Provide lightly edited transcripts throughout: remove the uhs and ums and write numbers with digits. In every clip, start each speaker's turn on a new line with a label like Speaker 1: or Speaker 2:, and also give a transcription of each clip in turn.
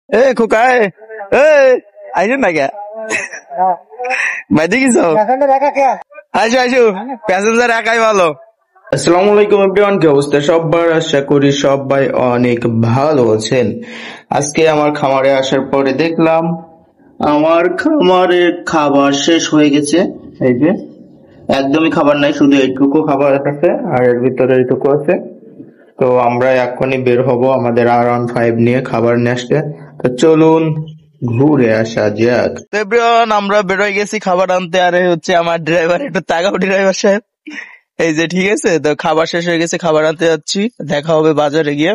Speaker 1: এ খোকায় এ আইসুন না কে বাইরে গেছো আইসো আইসো প্যাসেঞ্জার একাই ভালো। আসসালামু আলাইকুম এভরিওয়ান, কি অবস্থা সবার? আশা করি সবাই অনেক ভালো আছেন। আজকে আমার খামারে আসার পরে দেখলাম আমার খামারে খাবার শেষ হয়ে গেছে। এই যে একদমই খাবার নাই, শুধু এইটুকু খাবার আছে আর এর ভিতরে এইটুকু আছে। তো আমরা এখনই বের হব আমাদের R15 নিয়ে খাবার নিয়ে আসতে। তো চলুন ঘুরে আসা যাক। এভরিওয়ান, আমরা বেরোয় গেছি খাবার আনতে। আর হচ্ছে আমার ড্রাইভার, একটু তাকাও ড্রাইভার সাহেব। এই যে ঠিক আছে, তো খাবার শেষ হয়ে গেছে, খাবার আনতে যাচ্ছি। দেখা হবে বাজারে গিয়ে।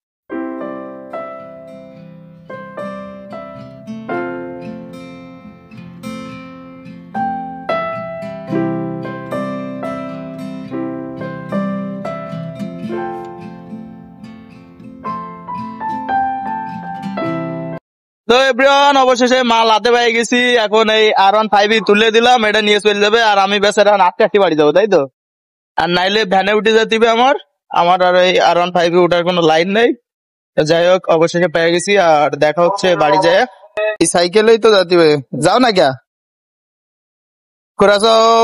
Speaker 1: তো এভরিওয়ান, অবশেষে মাল হাতে পেয়ে গেছি। এখন এই R15 তুলে দিলাম, এটা নিয়ে চলে যাবে। আর আমি বেচারা আটকে বাড়ি যাবো, তাই তো? আর নাইলে ভ্যানে উঠে যেতে হবে আমার। আমার আর এই R15 উঠার কোনো লাইন নেই। যাই হোক, অবশেষে পেয়ে গেছি। আর দেখা হচ্ছে বাড়ি যায়। এই সাইকেলেই তো যেতে হবে। যাও না ক্যা করে যাও।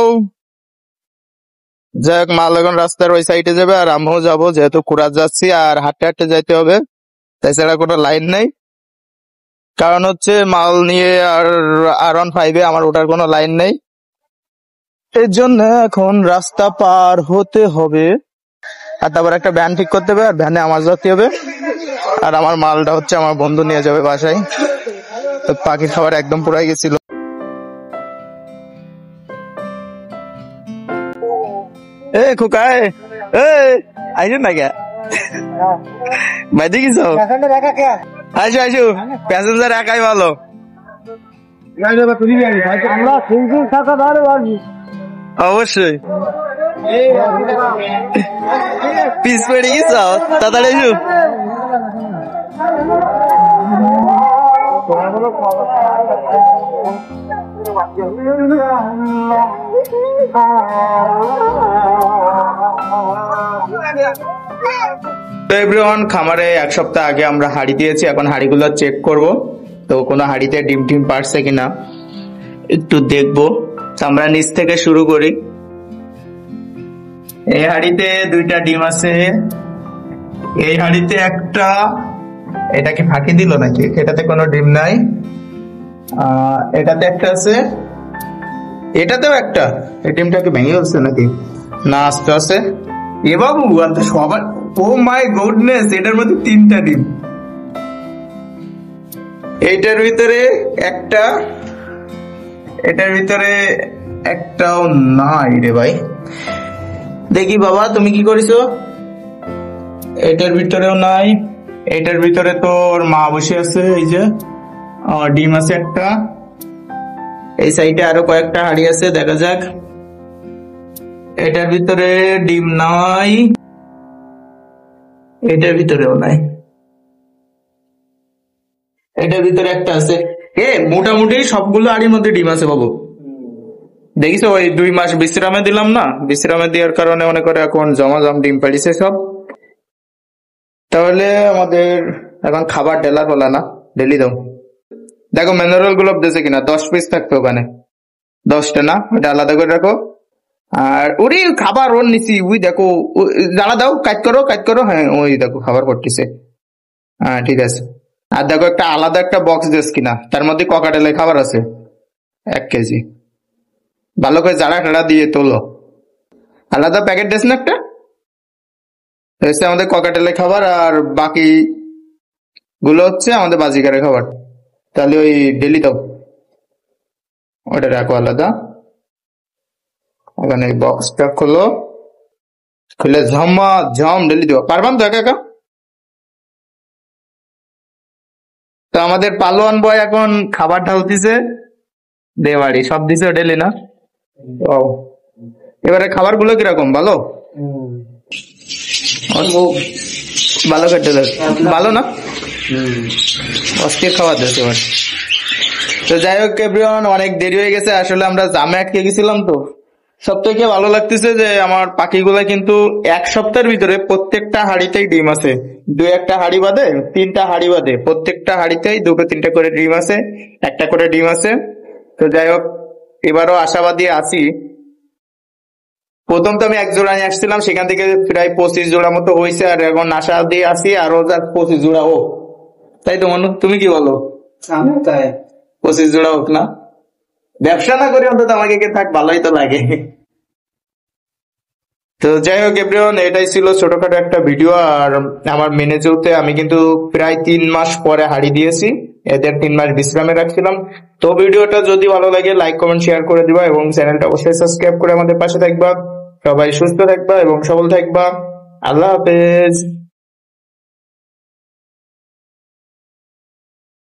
Speaker 1: যাই হোক, মাল এখন রাস্তার ওই সাইডে যাবে আর আমিও যাবো, যেহেতু কুড়াত যাচ্ছি আর হাঁটতে হাঁটতে যাইতে হবে। তাছাড়া কোনো লাইন নেই, কারণ হচ্ছে মাল নিয়ে আর R15 আমার ওঠার কোনো লাইন নেই। এর জন্য এখন রাস্তা পার হতে হবে। আর তারপর একটা ভ্যান ঠিক করতে হবে, আর ভ্যানে আমার যেতে হবে। আর আমার মালটা হচ্ছে আমার বন্ধু নিয়ে যাবে বাসায়। তো পাখির খাবার একদম পুরাই গেছিল। এ খোকায় এ আইসুন না কে বাইরে গেছো আইসো আইসো প্যাসেঞ্জার একাই ভালো। অবশ্যই পিস পড়ে গেছ, তাড়াতাড়ি এসো। এভরিওয়ান, খামারে এক সপ্তাহ আগে আমরা হাড়ি দিয়েছি, এখন হাড়িগুলো চেক করব। তো কোনো হাড়িতে ডিম টিম পারছে কিনা একটু দেখবো। তো আমরা নিচ থেকে শুরু করি। এই হাড়িতে 2টা ডিম আছে, এই হাড়িতে একটা। এটা কি ফাঁকি দিল নাকি? এটাতে কোনো ডিম নাই। এটাতে একটা আছে, এটাতেও একটা। এই ডিমটা কি ভেঙে গেছে নাকি? না, আস্তে আছে। এ বাবু, সবার ও মাই গুডনেস, এটার মধ্যে 3টা ডিম। এইটার ভিতরে একটা, এটার ভিতরে একটাও নাই রে ভাই। দেখি বাবা, তুমি কি করেছো? এটার ভিতরেও নাই। এটার ভিতরে তো ওর মা বসে আছে। এই যে ডিম আছে একটা। এই সাইডে আরো কয়েকটা হাড়ি আছে, দেখা যাক। এটার ভিতরে ডিম নাই, এটার ভিতরেও নাই। এটার ভিতরে একটা আছে। মোটামুটি সবগুলো হাড়ির মধ্যে ডিম আছে বাবু। দেখিছো, ওই 2 মাস বিশ্রামে দিলাম না, বিশ্রামে দেওয়ার কারণে মনে করে এখন জমাজম ডিম পাড়িছে সব। তাহলে আমাদের এখন খাবার ডেলার বলা না, ডেলি দাও। দেখো মিনারেল গুলো দিয়েছে কিনা। 10 পিস থাকতো ওখানে, 10টা না, ওটা আলাদা করে রাখো। আর ওরে খাবার ওর নিচি, ওই দেখো জ্বালা দাও, কাজ করো কাজ করো। হ্যাঁ, ওই দেখো খাবার পড়তেছে। হ্যাঁ ঠিক আছে। আর দেখো একটা আলাদা একটা বক্স দিস কিনা, তার মধ্যে ককাটেলের খাবার আছে 1 কেজি। ভালো করে জাড়া টাড়া দিয়ে তোলো। আলাদা প্যাকেট দিস না একটা, হচ্ছে আমাদের ককাটেলের খাবার। আর বাকি গুলো হচ্ছে আমাদের বাজিকারের খাবার। তাহলে ওই ডেলি দাও, ওটা রাখো আলাদা। ওখানে বক্সটা খোলো, খুলে ঝমা ঝম ডেলি দেবো। পারবান তো একা একা? তো আমাদের পালোয়ান বয় এখন খাবার ঢালতিছে, দেবাড়ি সব দিছে ডেলি না। ও, এবারে খাবার গুলো কিরকম? ভালো ভালো কেটে দেয়, ভালো না? অস্থির খাবার দিচ্ছে এবার। তো যাই হোক এভরিওয়ান, অনেক দেরি হয়ে গেছে। আসলে আমরা জামে আটকে গেছিলাম। তো সব থেকে ভালো লাগতেছে যে আমার পাখিগুলা কিন্তু 1 সপ্তাহের ভিতরে প্রত্যেকটা হাড়িতেই ডিম আছে। দুই একটা হাড়ি বাদে, তিনটা হাড়ি বাদে প্রত্যেকটা হাড়িতেই দুটো তিনটা করে ডিম আছে, একটা করে ডিম আছে। তো যাই হোক, এবারও আশাবাদী আছি। প্রথম তো আমি এক জোড়া নিয়ে আসছিলাম, সেখান থেকে প্রায় 25 জোড়া মতো হয়েছে, আর এখন আশা দিয়ে আছি আরো 25 জোড়া হোক। তাই তো মনু, তুমি কি বলো?
Speaker 2: তাই
Speaker 1: 25 জোড়া হোক না, ব্যবসা না করে অন্তত আমাকে কে থাক, ভালোই তো লাগে। তো যাই হোক এভরিওয়ান, এটাই ছিল ছোটখাটো একটা ভিডিও। আর আমার মেনে চলতে আমি কিন্তু প্রায় 3 মাস পরে হাড়ি দিয়েছি, এদের 3 মাস বিশ্রামে রাখছিলাম। তো ভিডিওটা যদি ভালো লাগে লাইক কমেন্ট শেয়ার করে দিবা, এবং চ্যানেলটা অবশ্যই সাবস্ক্রাইব করে আমাদের পাশে থাকবা। সবাই সুস্থ থাকবা এবং সবল থাকবা। আল্লাহ হাফেজ।